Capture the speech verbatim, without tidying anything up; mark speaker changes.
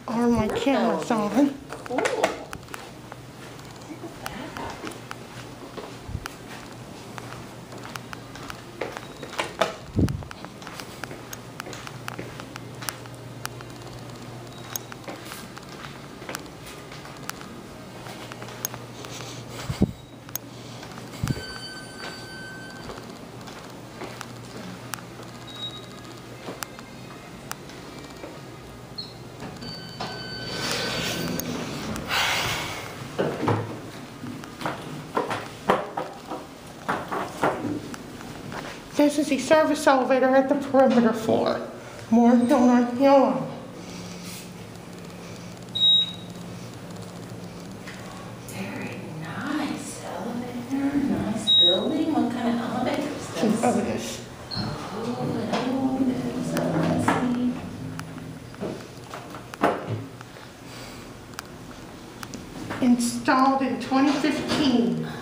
Speaker 1: Or my camera's on.
Speaker 2: Cool.
Speaker 1: This is the service elevator at the perimeter floor. More donor yellow.
Speaker 2: Very nice elevator, nice building. What kind of elevator is this?
Speaker 1: Otis.
Speaker 2: Oh, an Otis. Oh, let's see.
Speaker 1: Installed in twenty fifteen.